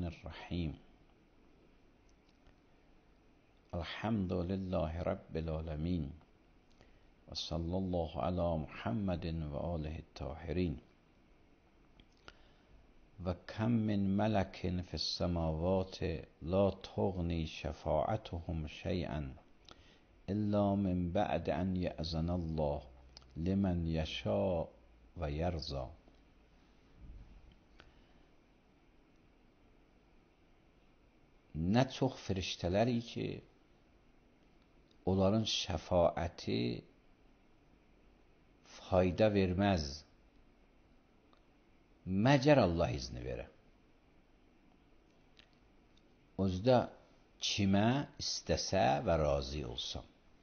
الرحیم الحمد لله رب العالمین و صلی الله علی محمد و آله الطاهرین و کم من ملک فی السماوات لا تغنی شفاعتهم شیئا الا من بعد ان یأذن الله لمن یشاء و یرضی. Nə çox firiştələri ki, onların şəfaəti fayda verməz, məgər Allah izni verə. Özdə kimə istəsə və razı olsa.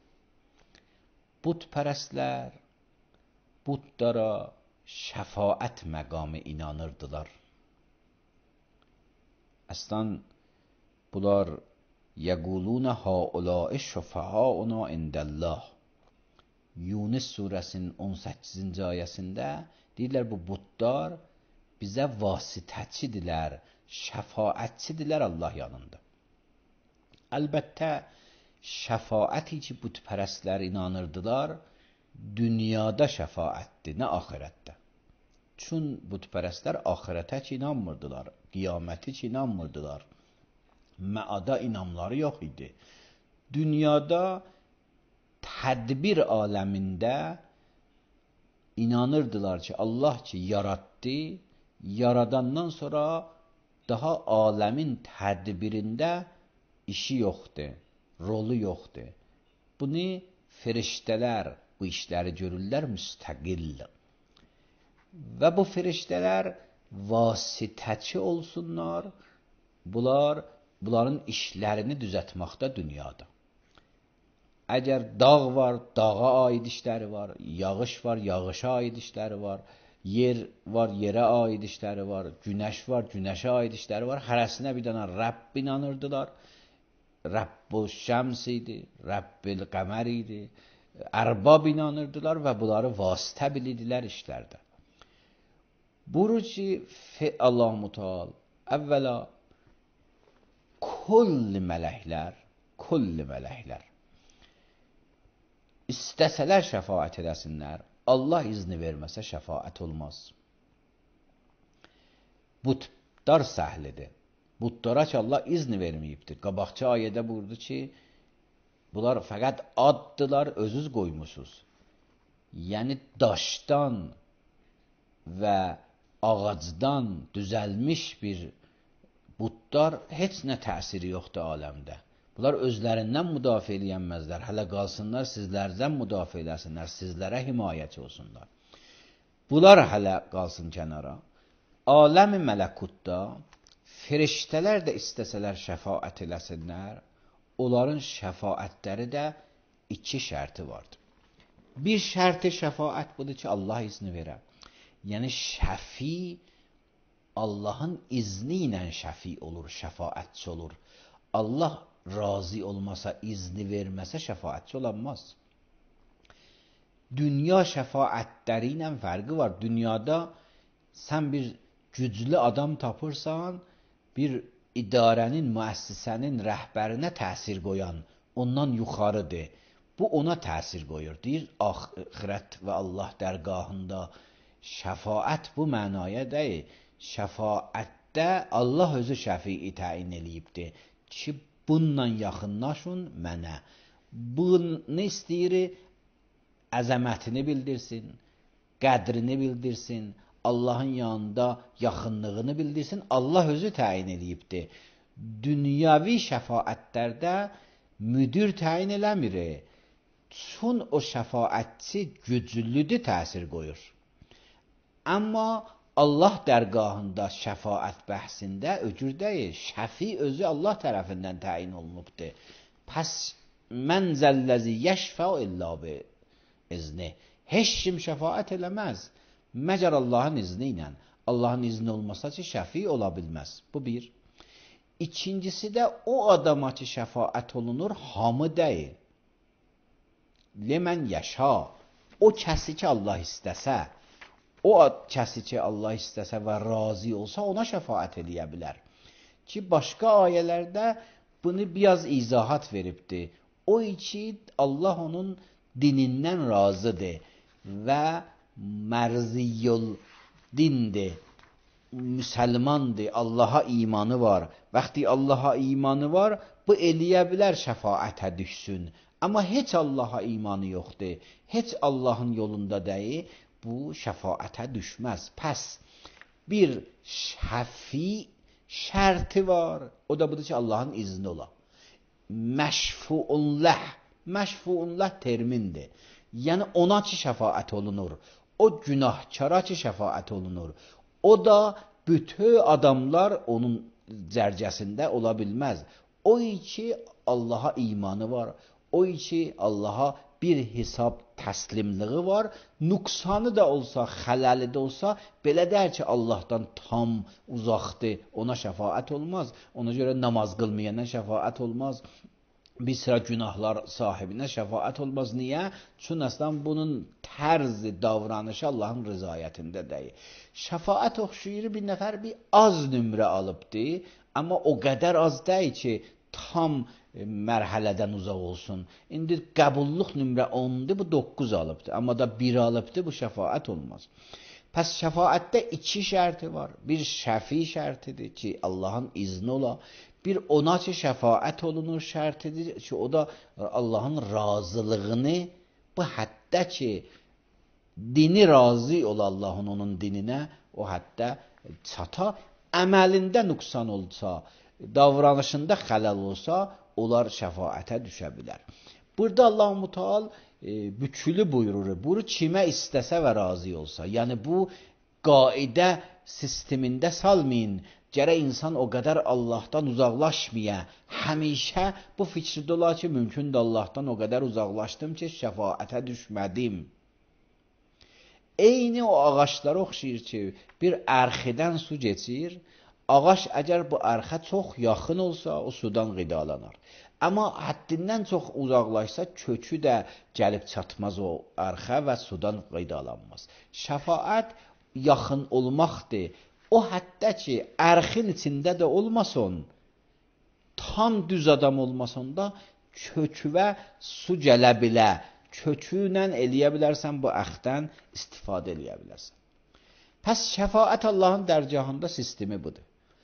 Butpərəstlər butlara şəfaət məqamı inanırdılar. Əslən, bunlar yəqulunə haulâi şüfəhauna indəllah. Yunus surəsinin 18-ci ayəsində deyirlər, bu butlar bizə vasitəçidirlər, şəfaətçidirlər Allah yanında. Əlbəttə, şəfaəti ki, butpərəstlər inanırdılar, dünyada şəfaətdir, nə axirətdə. Çün butpərəstlər axirətə ki inanmırdılar, qiyaməti ki inanmırdılar. Məada inamları yox idi. Dünyada tədbir aləmində inanırdılar ki, Allah ki yaratdı, yaradandan sonra daha aləmin tədbirində işi yoxdur, rolu yoxdur. Bunu firiştələr bu işləri görürlər müstəqil. Və bu firiştələr vasitəçi olsunlar, bunların işlərini düzətməkdə dünyada. Əgər dağ var, dağa aid işləri var, yağış var, yağışa aid işləri var, yer var, yerə aid işləri var, günəş var, günəşə aid işləri var. Hərəsinə bir dənə Rəbb inanırdılar. Rəbbül şəms idi, Rəbbül qəmər idi. Ərbab inanırdılar və bunları vasitə bilirdilər işlərdə. Buyurur ki, Allah-u Teala əvvəla kulli mələklər istəsələr şəfaət edəsinlər, Allah izni verməsə şəfaət olmaz. Butlar səhlidir. Butlara ki Allah izni verməyibdir. Qabaqçı ayədə buyurdu ki, bunlar fəqət addılar, özünüz qoymusunuz. Yəni daşdan və ağacdan düzəlmiş bir butlar heç nə təsiri yoxdur aləmdə. Bunlar özlərindən müdafiə eləyənməzlər. Hələ qalsınlar sizlərdən müdafiə eləsinlər, sizlərə himayəçi olsunlar. Bunlar hələ qalsın kənara. Aləmi mələkutda firiştələr də istəsələr şəfaət eləsinlər, onların şəfaətləri də iki şərti vardır. Bir şərti şəfaət budur ki, Allah izni verər. Yəni şəfi Allahın izni ilə şəfi olur, şəfaətçi olur. Allah razı olmasa, izni verməsə şəfaətçi olanmaz. Dünya şəfaətləri ilə fərqi var. Dünyada sən bir güclü adam tapırsan, bir idarənin, müəssisənin rəhbərinə təsir qoyan, ondan yuxarıdır. Bu ona təsir qoyur. Deyir, axirət və Allah dərgahında şəfaət bu mənaya deyil. Şəfaətdə Allah özü şəfii təyin eləyibdir ki, bununla yaxınlaşın mənə. Bunu istəyir, əzəmətini bildirsin, qədrini bildirsin, Allahın yanında yaxınlığını bildirsin. Allah özü təyin eləyibdir. Dünyavi şəfaətlərdə müdir təyin eləmir. Çün o şəfaətçi güclüdür, təsir qoyur. Amma Allah dərgahında şəfaət bəhsində öcür deyil. Şəfi özü Allah tərəfindən təyin olunubdur. Pəs mən zəlləzi yəşfə illə bi izni. Heç kim şəfaət eləməz, məgər Allahın izni ilə. Allahın izni olmasa ki, şəfi ola bilməz. Bu bir. İkincisi də o adama ki, şəfaət olunur, hamı deyil. Lemən yaşa. O kəsi ki, Allah istəsə, o kəsi ki Allah istəsə və razı olsa ona şəfaət eləyə bilər. ki başqa ayələrdə bunu biraz izahat veribdir. O ki Allah onun dinindən razıdır və mərziyul dindir, müsəlmandır, Allaha imanı var. Vaxtı Allaha imanı var, bu eləyə bilər şəfaətə düşsün. Amma heç Allaha imanı yoxdur, heç Allahın yolunda deyil, bu şəfaətə düşməz. Pəs bir şəfi şərti var, o da budur ki Allahın izni ola. Məşfuunləh, məşfuunləh termindir. Yəni ona ki şəfaət olunur, o günahkara ki şəfaət olunur. O da bütün adamlar onun cərgəsində ola bilməz. O ki Allaha imanı var, o ki Allaha bir hesab təslimliği var, nüqsanı da olsa, xələli də olsa, belə deyər ki Allahdan tam uzaqdır, ona şəfaət olmaz. Ona görə namaz qılmayana şəfaət olmaz. Bir sıra günahlar sahibinə şəfaət olmaz. Niyə? Çünki əslən bunun tərzi davranışı Allahın rızayətində deyil. Şəfaət oxşuyur bir nəfər bir az nömrə alıbdı, amma o qədər az deyil ki tam mərhələdən uzaq olsun. İndi qəbulluq nömrə 10'dur, bu 9 alıbdı. Amma da 1 alıbdı, bu şəfaət olmaz. Pəs şəfaətdə 2 şərti var. Bir şəfi şərtidir ki Allahın izni ola. Bir ona ki şəfaət olunur şərtidir ki o da Allahın razılığını bu həddə ki dini razı ola Allahın onun dininə, o həddə çata, əməlində nüqsan olsa, davranışında xələl olsa, onlar şəfaətə düşə bilər. Burada Allah-u Müteal bükülü buyurur. Bunu kimə istəsə və razı olsa. Yəni bu qaidə sistemində salmayın. Gərək insan o qədər Allahdan uzaqlaşmaya. Həmişə bu fikirdə olar ki, mümkündür Allahdan o qədər uzaqlaşdım ki, şəfaətə düşmədim. Eyni o ağaçlara oxşayır ki, bir ərxidən su geçir. Ağac əgər bu ərxə çox yaxın olsa, o sudan qidalanır. Amma həddindən çox uzaqlaşsa, kökü də gəlib çatmaz o ərxə və sudan qidalanmaz. Şəfaət yaxın olmaqdır. O həddə ki, ərxin içində də olmasın, tam düz adam olmasın da, kökü və su gələ bilə. Kökü ilə eləyə bilərsən, bu əxdən istifadə eləyə bilərsən. Pəs şəfaət Allahın dərgahında sistemi budur.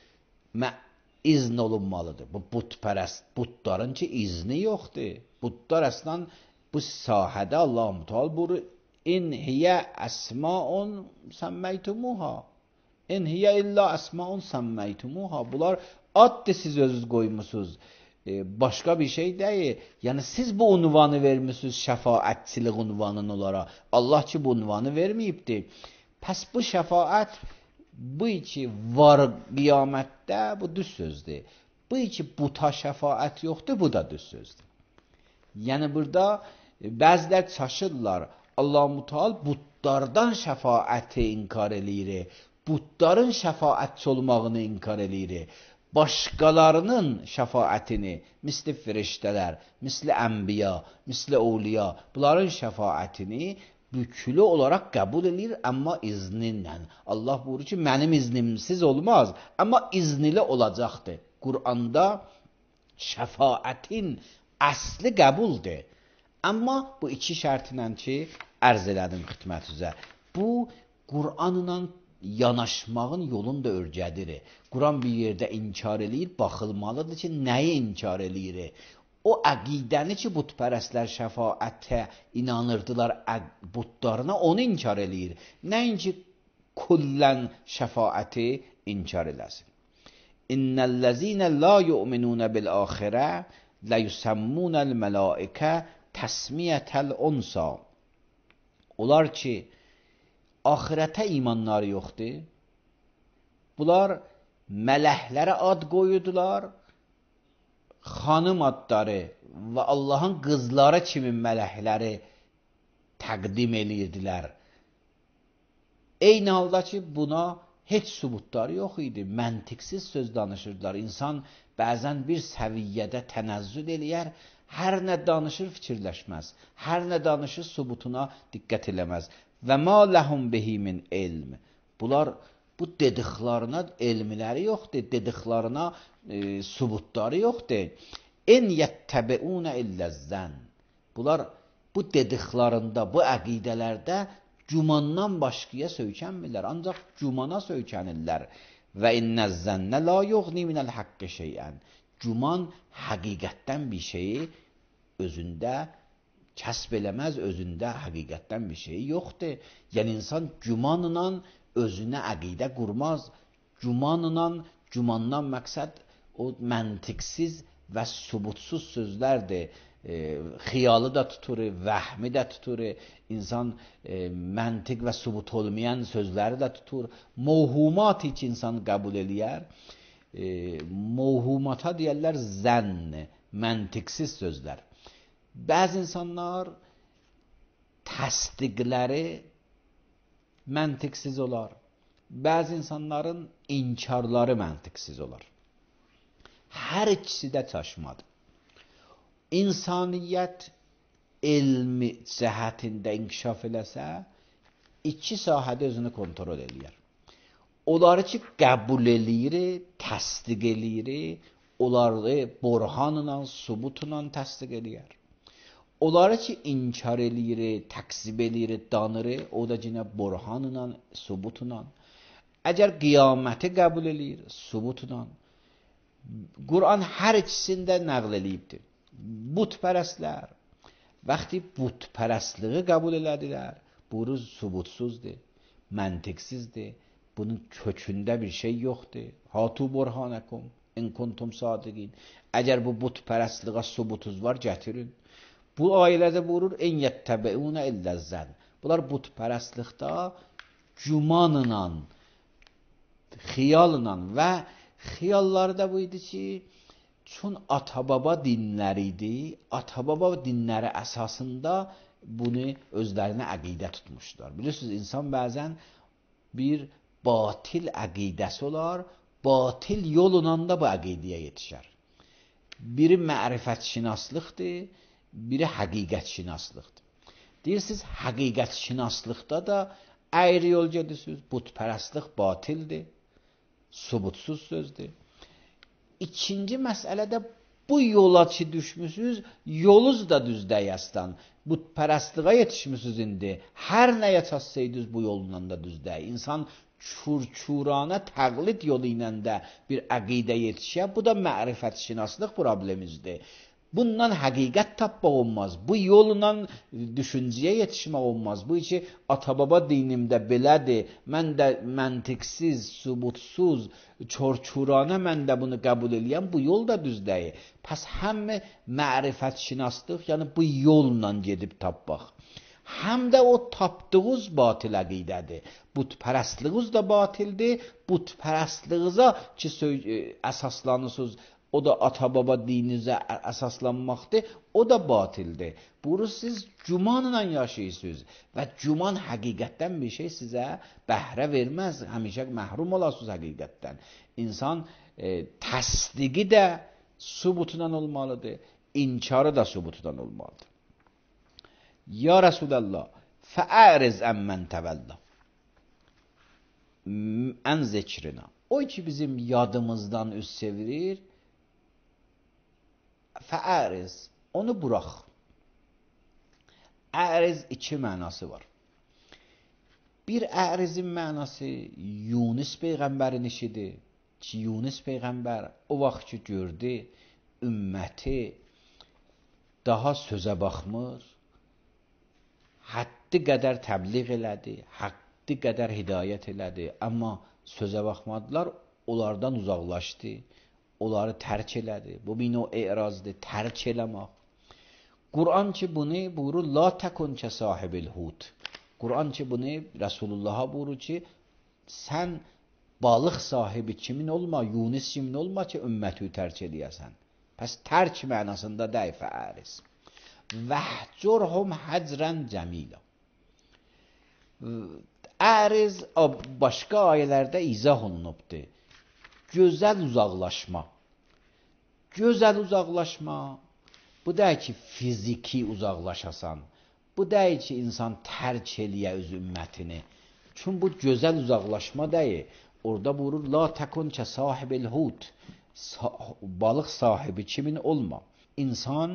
İzn olunmalıdır. Bu butpərəst, butların ki izni yoxdur. Butlar əslən bu sahədə Allah-u Müteal buyurur, İn hiyə əsmaun səmməytumuha. İn hiyə illa əsmaun səmməytumuha. Bunlar addır siz özünüz qoymusunuz. Başqa bir şey deyil. Yəni siz bu unvanı vermişsiniz şəfaətçilik unvanını onlara. Allah ki bu unvanı verməyibdir. Pəs bu şəfaət bu ki var qiyamətdə bu düz sözdür. Bu ki buta şəfaət yoxdur, bu da düz sözdür. Yəni burada bəzilər çaşırlar. Allah-u Müteal butlardan şəfaəti inkar eləyir. Butların şəfaətçi olmağını inkar eləyir. Başqalarının şəfaətini, misli firiştələr, misli ənbiya, misli evliya, bunların şəfaətini bükülü olaraq qəbul edir, amma izninlə. Allah buyurur ki, mənim iznimsiz olmaz, amma iznili olacaqdır. Qur'anda şəfaətin əsli qəbuldur. Amma bu 2 şərtlə ki, ərz elədim xidmət üzə. Bu, Qur'anla yanaşmağın yolunu da örgədir. Quran bir yerdə inkar eləyir, baxılmalıdır ki, nəyi inkar eləyir? O əqidəni ki, butpərəstlər şəfaətə inanırdılar butlarına, onu inkar eləyir. Nəinki kullən şəfaəti inkar eləsin. İnnəl-ləzinə la yu'minunə bil-axirə ləyusəmmunəl mələikə təsmiyyətəl-unsa. Onlar ki, axirətə imanları yoxdur. Bunlar mələklərə ad qoyudular, xanım adları və Allahın qızları kimi mələkləri təqdim edirdilər. Eyni halda ki, buna heç sübutları yox idi. Məntiqsiz söz danışırdılar. İnsan bəzən bir səviyyədə tənəzzül eləyər, hər nə danışır fikirləşməz. Hər nə danışır sübutuna diqqət eləməz. Və ma ləhum bihi min ilm. Bunlar Bu dediklarına elmiləri yoxdur, dediklarına subutları yoxdur. En yettebeune illezzən. Bunlar bu dediklərində, bu əqidələrdə gümandan başqaya söykənmirlər, ancaq gümana söykənirlər. Və innəzzənnə la yuğni minəl haqqı şeyən. Güman həqiqətdən bir şeyi özündə kəsb eləməz, özündə həqiqətdən bir şey yoxdur. Yəni insan gümanla özünə əqidə qurmaz. Gümandan məqsəd o məntiqsiz və subutsuz sözlərdir. Xiyalı da tutur, vəhmi də tutur. İnsan məntiq və subut olmayan sözləri də tutur. Mevhumat ki insan qəbul eləyər. Mevhumata deyərlər zənn, məntiqsiz sözlər. Bəzi insanlar təsdiqləri məntiqsiz olar. Bəzi insanların inkarları məntiqsiz olar. Hər ikisi də çaşmadır. İnsaniyyət elmi cəhətində inkişaf eləsə, iki sahədə özünü kontrol eləyər. Onları ki qəbul eləyir, təsdiq eləyir, onları borhanla, subutla təsdiq eləyər. Onları ki inkar eləyir, təksib eləyir, danır, o da yenə borhanla, subutla. Əgər qiyaməti qəbul eləyir, subutla. Quran hər ikisində nəql eləyibdir. Butpərəstlər vaxtı butpərəstliyi qəbul elədilər, bu subutsuzdur, məntiqsizdir. Bunun kökündə bir şey yoxdur. Hatu burhanakum in kuntum sadiqin. Əgər bu butpərəstliyə subutuz var, gətirin. Bu ayələrdə buyurur en yettebeune illezzən. Bunlar butpərəstlikdə gümanla, xiyalla və xiyalları da bu idi ki, çün ata-baba dinləri idi, ata-baba dinləri əsasında bunu özlərinə əqidə tutmuşlar. Bilirsiniz, insan bəzən bir batil əqidəsi olar, batil yolla da bu əqidəyə yetişər. Biri mərifətşinaslıqdır, biri həqiqətşinaslıqdır. Deyirsiniz, həqiqətşinaslıqda da əyri yol gedirsiniz, butpərəstlik batildir, subutsuz sözdür. İkinci məsələdə bu yola ki düşmüsünüz, yolunuz da düz deyəsdən. Butpərəstliyə yetişmişsiniz indi. Hər nəyə çatsaydınız bu yolla da düz deyə. İnsan çurçurana təqlid yolu ilə də bir əqidə yetişə, bu da mərifətşinaslıq problemimizdir. Bundan həqiqət tapmaq olmaz. Bu yolla düşüncəyə yetişmək olmaz. Bu ki, ata-baba dinimdə belədir. Mən də məntiqsiz, subutsuz, çorçurana mən də bunu qəbul eləyəm. Bu yol da düz deyil. Pəs həm mərifətşinaslıq, yəni bu yolla gedib tapmaq. Həm də o tapdığınız batil əqidədir. Butpərəstliğiniz də batildir. Butpərəstliğinizə ki əsaslanırsınız, o da ata-baba dininizə əsaslanmaqdır, o da batildir. Bunu siz gümanla yaşayırsınız və güman həqiqətdən bir şey sizə bəhrə verməz, həmişə məhrum olasınız həqiqətdən. İnsan təsdiqi də subutla olmalıdır, inkarı da subutla olmalıdır. Ya Resulallah, fəəriz əmmən təvəllə ən zikrinə. O ki bizim yadımızdan üz çevirir, fəəriz, onu burax. Əriz iki mənası var. Bir ərizin mənası Yunus Peyğəmbərin işidir ki, Yunus Peyğəmbər o vaxt ki gördü, ümməti daha sözə baxmır, həddi qədər təbliğ elədi, həddi qədər hidayət elədi, amma sözə baxmadılar, onlardan uzaqlaşdı, onları tərk elədi. Bu bir növ erazdır, tərk eləmək. Quran ki bunu buyurur, la təkun kə sahibil hut. Quran ki bunu Resulullah'a buyurur ki, sən balıq sahibi kimin olma, Yunus kimin olma ki ümməti tərk eləyəsən. Pəs tərk mənasında deyil fəəriz. Vəhcurhum həcrən cəmilə. Əriz başqa ayələrdə izah olunubdur. Gözəl uzaqlaşma. Gözəl uzaqlaşma, bu deyil ki fiziki uzaqlaşasan, bu deyil ki insan tərk eləyə öz ümmətini. Çünki bu gözəl uzaqlaşma deyil. orada buyurur la tekun ke sahibil hut. Balıq sahibi kimin olma. İnsan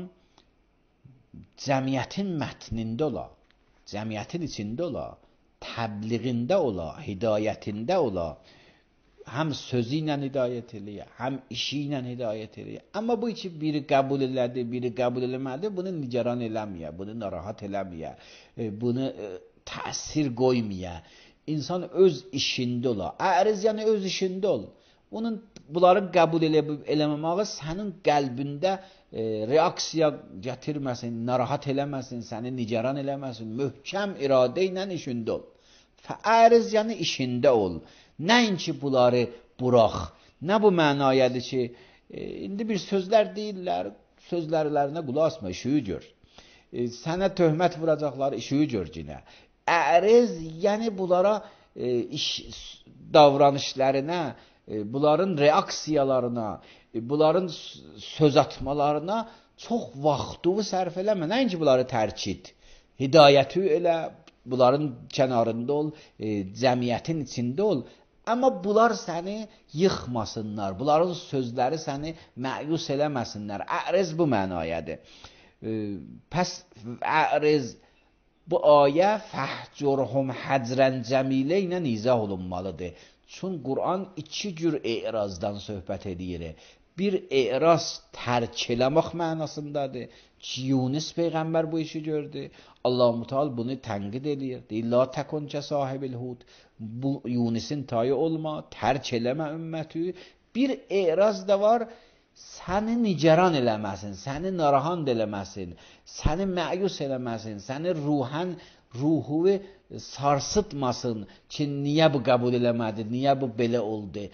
cəmiyyətin mətnində ola, cəmiyyətin içində ola, təbliğində ola, hidayətində ola. Həm sözü ilə hidayət eləyə, həm işi ilə hidayət eləyə. Amma bu iki biri qəbul elədi, biri qəbul eləmədi, bunu nigaran eləməyə, bunu narahat eləməyə, bunu təsir qoymaya. İnsan öz işində ola. Əriz yəni öz işində ol. Bunların qəbul eləməməyi sənin qəlbində reaksiya gətirməsin, narahat eləməsin, səni nigaran eləməsin. Möhkəm iradə ilə işində ol. Fəəriz yəni işində ol. Nəinki bunları burax. Nə bu mənayədir ki, indi bir sözlər deyirlər, sözlərlərinə qulaq asma, işi gör. Sənə töhmət vuracaqlar, işi gör yenə. Əriz yəni bunlara davranışlarına, bunların reaksiyalarına, bunların söz atmalarına çox vaxtını sərf eləmə. Nəinki bunları tərk et. Hidayəti elə, bunların kənarında ol, cəmiyyətin içində ol. Amma bunlar səni yıxmasınlar, bunların sözləri səni məyus eləməsinlər. Əriz bu mənayədir. Pəs əriz bu ayə fəhcurhum həcrən cəmilə ilə izah olunmalıdır. Çün Qur'an iki cür erazdan söhbət edir. Bir eraz tərk eləmək mənasındadır ki, Yunus Peyğəmbər bu işi gördü. Allah-u Teala bunu tənqid edir. Deyir, la təkun ke sahibil hud. Bu Yunus'un tayı olma, tərk eləmə ümməti. Bir eraz da var, səni nigaran eləməsin, səni narahat eləməsin, səni məyus eləməsin, səni ruhu sarsıtmasın ki, niyə bu qəbul eləmədi, niyə bu belə oldu.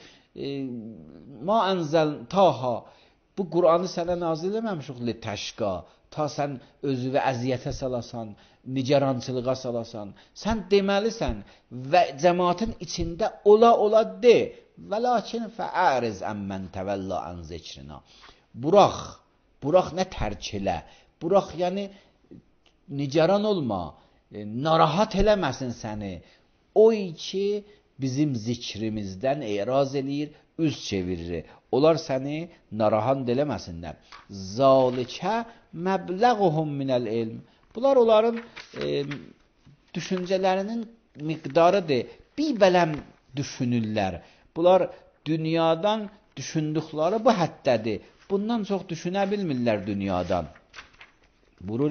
Ma ənzəl taha, bu Qur'anı sənə nazil eləməmişik li təşqa, ta sən özünü əziyyətə salasan, nigarançılığa salasan. Sən deməlisən və cəmaatın içində ola de. Və lakin fəəriz əmmən təvəlla ən zikrina. Burax nə tərk elə. Burax yəni nigaran olma, narahat eləməsin səni. O ki bizim zikrimizdən eraz eləyir, üz çevirir. Onlar səni narahat eləməsinlər. Zalikə məbləğuhum minəl ilm. Bunlar onların düşüncələrinin miqdarıdır. Bir bələm düşünürlər. Bunlar dünyadan düşündükləri bu həddədir. Bundan çox düşünə bilmirlər dünyadan. Burur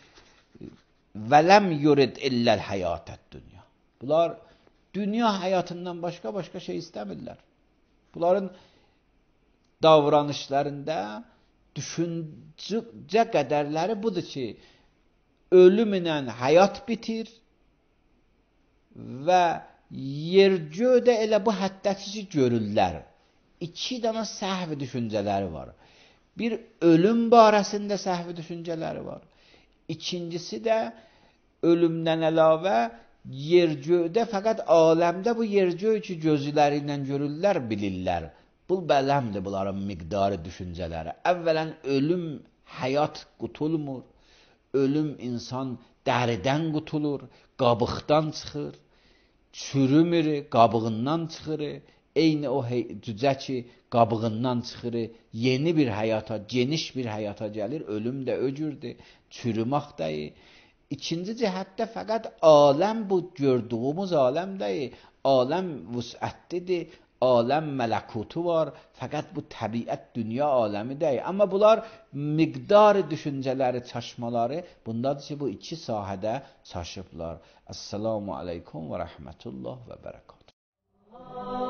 vələm yurid illəl həyatət dünya. Bunlar dünya həyatından başqa şey istəmirlər. Bunların davranışlarında düşüncə qədərləri budur ki, ölümlə həyat bitir və yer-göydə elə bu həddəçi görürlər. İki dana səhv düşüncələri var. Bir ölüm barəsində səhv düşüncələri var. İkincisi də ölümdən əlavə yer-göydə fəqət aləmdə bu yer-göy ki gözləri ilə görürlər, bilirlər. Bu bələmdir bunların miqdarı düşüncələri. Əvvələn ölüm həyat qutulmur. Ölüm insan dəridən qutulur, qabıqdan çıxır. Çürümür, qabığından çıxır. Eyni o cücə ki qabığından çıxır, yeni bir həyata, geniş bir həyata gəlir. Ölüm də öcürdür, çürümək deyil. İkinci cəhətdə fəqət aləm bu gördüyümüz aləm deyil. Aləm vüsətlidir, aləm mələkutu var. Fəqət bu təbiət dünya aləmi deyil. Amma bunlar miqdar düşüncələri, çaşmaları bundadır ki, bu iki sahədə çaşıblar. Esselamu aleykum və rəhmətullah və bərəkatuhu.